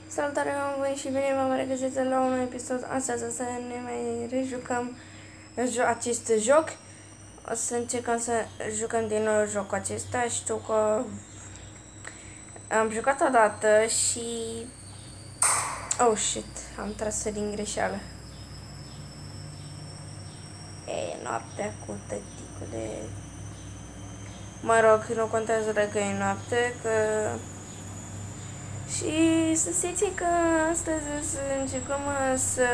Salutare, oameni, și bine v-am regăsit la un episod. Astăzi o să ne mai rejucăm acest joc. O să încercăm să jucăm din nou jocul acesta. Știu că am jucat odată și... Oh, shit, am tras din greșeală. E noaptea cu tăticul de... Mă rog, nu contează dacă e noapte, că... Și să știți că astăzi o să încercăm să...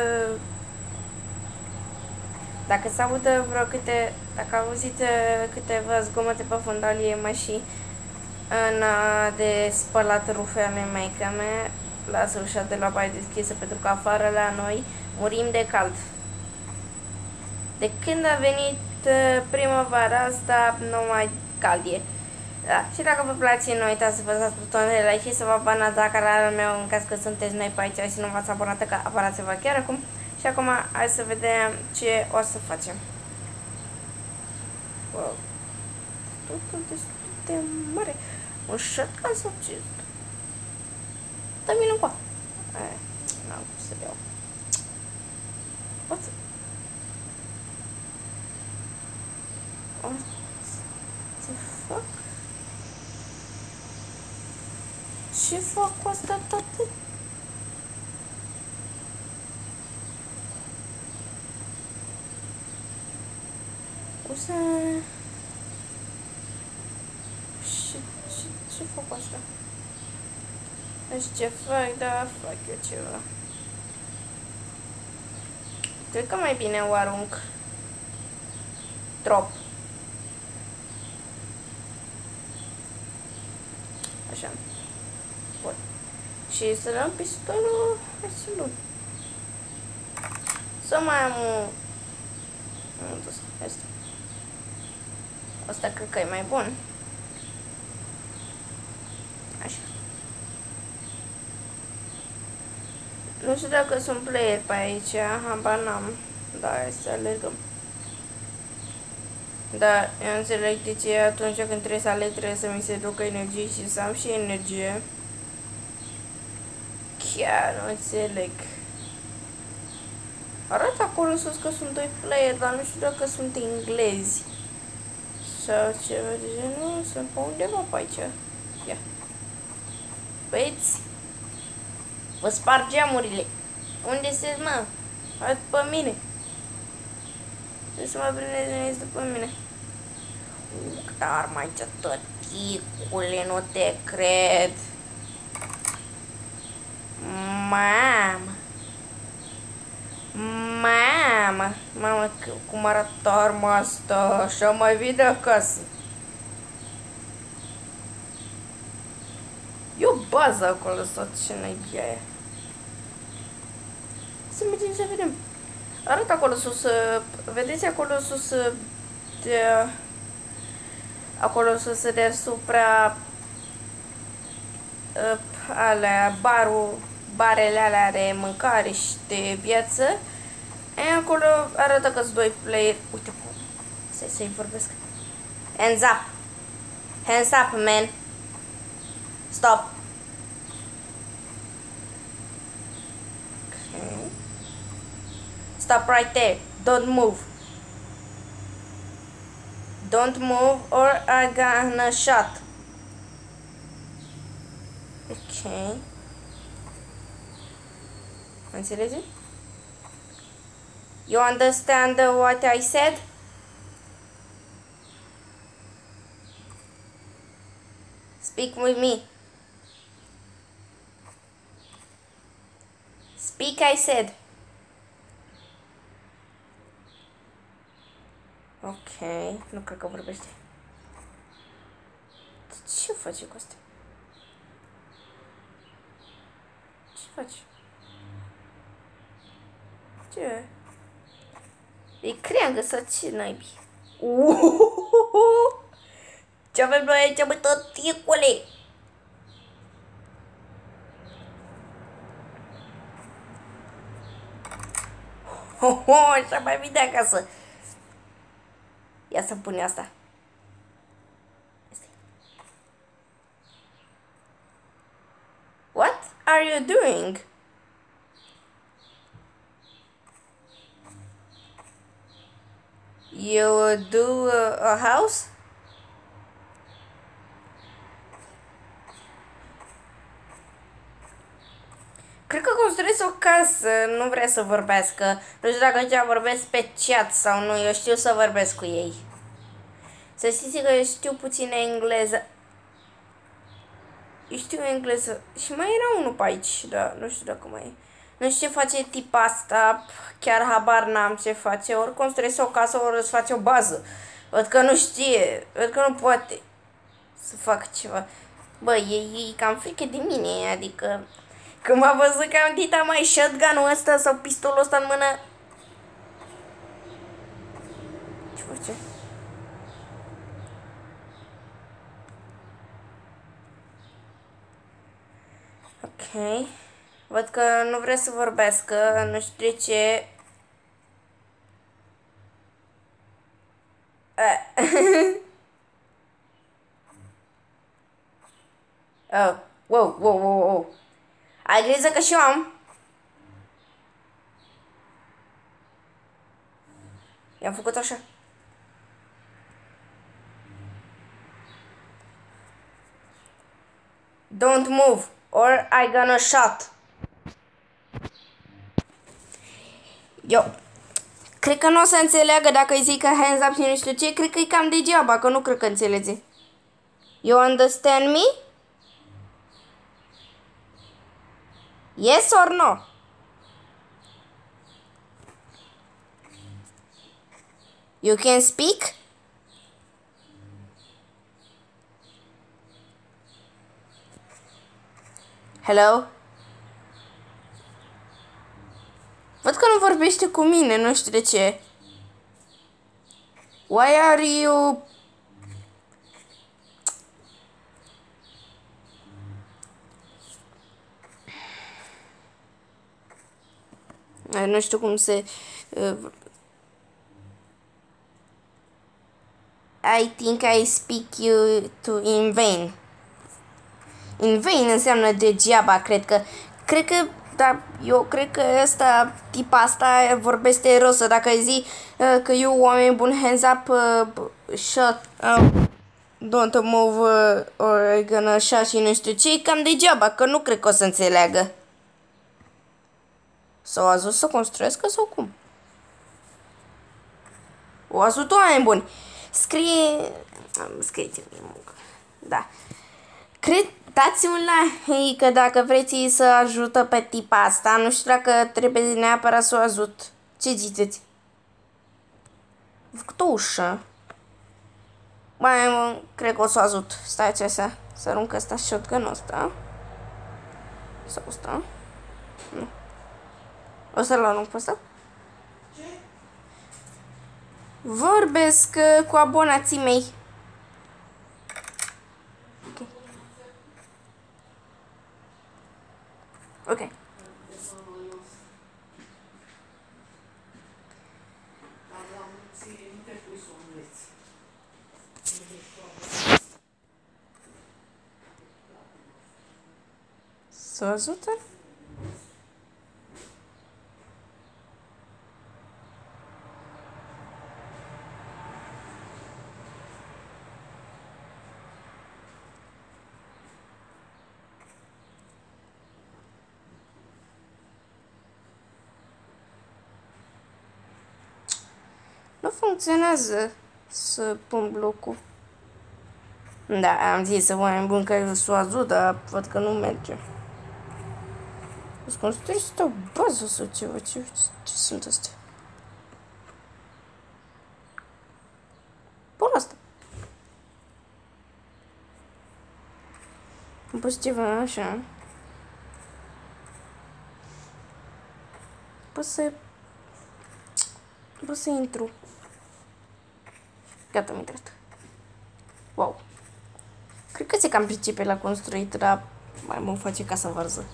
Dacă se audă dacă auziți câteva zgomote pe fundalie, mai și în de spălat rufe ale maică mea, lasă ușa de la baie deschisă pentru că afară la noi murim de cald. De când a venit primăvara asta, nu mai cald e. Da, și dacă vă place, nu uitați să vă dați butonul de like și să vă abonați la canalul meu în caz că sunteți noi pe aici și nu v-ați abonat, că abonați-vă chiar acum. Și acum hai să vedem ce o să facem. Wow. Totul destul de mare. Un shotgun sau ce? Dă-mi încoa. N-am cum să le iau. What the fuck? Ce fac cu asta toate? O să... Ce fac cu asta? Nu știu ce fac, dar fac eu ceva. Cred că mai bine o arunc. Drop. Așa. Bun. Și să luăm pistolul. Hai să luăm. Să mai am un... Asta cred că e mai bun. Așa. Nu știu dacă sunt player pe aici, habar n-am. Da, hai să alergăm. Dar eu înțeleg de ce atunci când trebuie să aleg trebuie să mi se ducă energie și să am și energie. Chiar nu înțeleg. Arată acolo sus că sunt doi player, dar nu știu dacă sunt englezi. Sau ceva de genul, sunt pe undeva pe aici. Ia. Băieți, vă sparg geamurile. Unde sunteți, mă? Hai după mine. Trebuie să mă prindeți după mine. Dar mai ce tăticule, nu te cred. Mamă. Mamă. Mamă, cum arată arma asta. Așa mai vii de acasă. E o bază acolo sau ce naibii aia. Să mergem să vedem. Arată acolo sus, vedeți acolo sus, acolo sus deasupra alea, barele alea de mâncare și de viață. E, acolo arată că sunt doi player. Uite cum. Să-i vorbesc. Hands up. Hands up, man. Stop. Okay. Stop right there. Don't move. Don't move or I'm gonna shot. Okay. Înțelegi? You understand what I said? Speak with me. Speak, I said. Ok, nu cred că vorbește. Ce face cu asta? Ce faci? Ce? E creangă sau ce naibii? Ce avem noi aici, bă, tăticule? Așa mai bine acasă. Ia să pune asta. What? are you doing? You do a house? Cred că construiesc o casă, nu vrea să vorbească. Nu știu dacă ăștia vorbesc pe chat sau nu, eu știu să vorbesc cu ei. Să știți că eu știu puțin engleză. Eu știu engleză. Și mai era unul pe aici, dar nu știu dacă mai e. Nu știu ce face tipa asta, chiar habar n-am ce face. Ori construiesc o casă, ori îți face o bază. Văd că nu știe, văd că nu poate să facă ceva. Bă, e cam frică de mine, adică... Când m-a văzut că am dita mai shotgun-ul ăsta sau pistolul ăsta în mână... Ce face? Ok. Văd că nu vrea să vorbească, nu știu de ce. Oh, wow. Ai grijă că și eu am. I-am făcut așa. Don't move or I gonna shot. Eu cred că nu o să înțeleagă dacă îi zic că hands up și nu știu ce. Cred că e cam degeaba, că nu cred că înțelege. You understand me? Yes or no? You can speak? Hello? Văd că nu vorbește cu mine, nu știu de ce. Why are you... Nu știu cum se... I think I speak you to in vain. In vain înseamnă degeaba, cred că... Da, eu cred că tipa asta vorbește rosă. Dacă îi zi că eu, oameni buni, hands up, shut up, don't move, or I'm gonna shut și nu știu ce, cam degeaba, că nu cred că o să înțeleagă. Sau a zis să construiască sau cum? O a zis, oameni buni. Scrieți-mi muncă. Da. Dați un like că dacă vreți să ajută pe tipa asta, nu știu dacă trebuie neapărat să o ajut. Ce ziceți? Am făcut o ușă. Mai cred că o să o ajut. Stai așa, să arunc ăsta shotgun-ul ăsta. Sau ăsta. Nu. O să-l arunc pe ăsta. Vorbesc cu abonații mei. Ok. Să ajută? Nu funcționează să pun blocul. Da, am zis să oameni buni că s-o ajut, dar văd că nu merge. Îți construiești o bază sau ceva? Ce sunt astea? Pun asta. Am pus ceva așa. Pot să intru. Gata, am intrat. Wow. Cred că se cam pricepe la construit, dar mai mă face casa varză.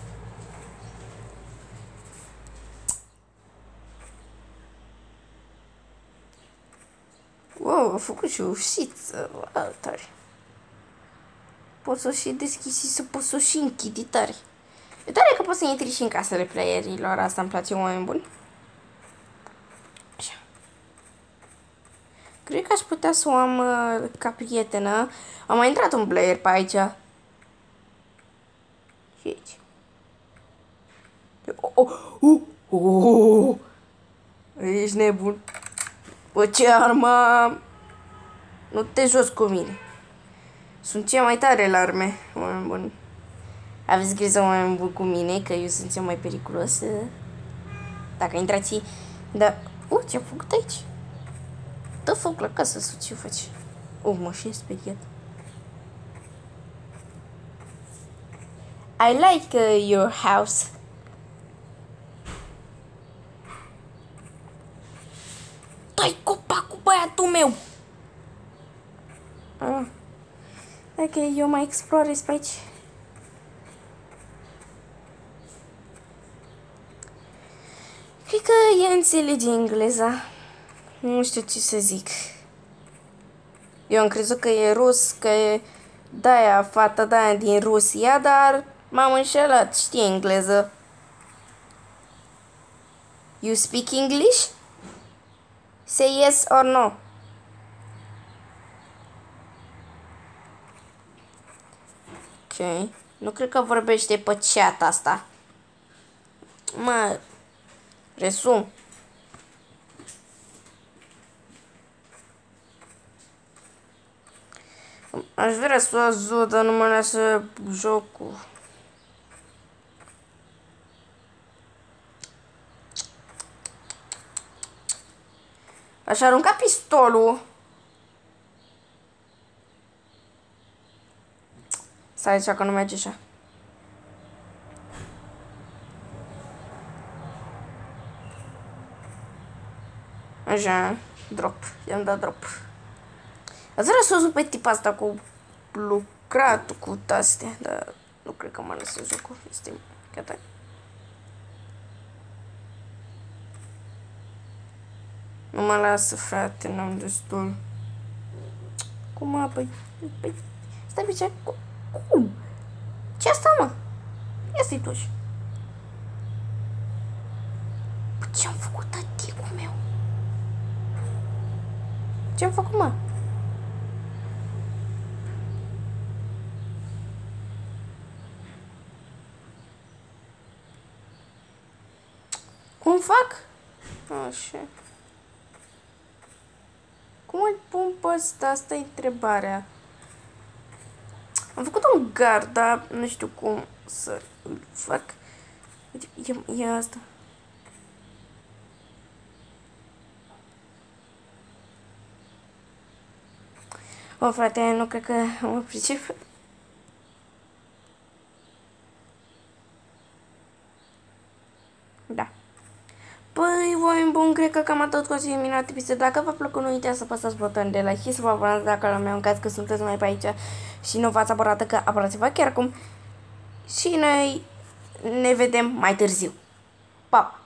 Wow, a făcut și o ușiță. Wow, tare. Pot să o și deschid și să pot să o și închid, tare. E tare că poți să intri și în casele playerilor, asta îmi place, oameni buni. Așa. Cred că aș putea să o am ca prietenă. Am mai intrat un player pe aici. Și aici. Ești nebun. Bă, ce armă am? Nu te joci cu mine. Sunt cea mai tare la arme, oameni buni. Aveți grijă, oameni buni, cu mine, că eu sunt cea mai periculoasă. Dacă intrați... Da... ce-am făcut aici? Dă foc la casă, sau ce faci? Mă, și-e speriat. I like your house. Dai copacul, băiatul meu! Ok, eu mai explorez pe aici. Cred că ea înțelege engleza. Nu știu ce să zic. Eu am crezut că e rus, că e de-aia, fata de-aia din Rusia, dar m-am înșelat, știe engleză. You speak English? Say yes or no. Ok. Nu cred că vorbește pe chat asta. Mă, resum. Aș vrea să o ajut, dar nu mă lasă jocul. Aș arunca pistolul. Stai aici că nu merge așa. Așa, drop. I-am dat drop. Ați vrea să o pe tipa asta cu lucratul, cu astea, dar nu cred că mă lăsă jocul. Este gata. Nu mă lasă, frate, n-am destul. Cum, mă, păi, stai pe ce? Cum? Ce asta, mă? Ia să-i duci. Ce-am făcut, taticul meu? Ce-am făcut, mă? Cum fac? Așa. Cum îl pun pe ăsta? Asta e întrebarea. Am făcut un gard, dar nu știu cum să îl fac. E asta. O, frate, nu cred că mă pricep. Da. Păi, oameni buni, cred că cam atât cu acest minunat episod. Dacă v-a plăcut, nu uitați să apăsați butonul de like și să vă abonați dacă la meu în caz că sunteți mai pe aici și nu v-ați abonat, că abonați-vă chiar acum. Și noi ne vedem mai târziu. Pa!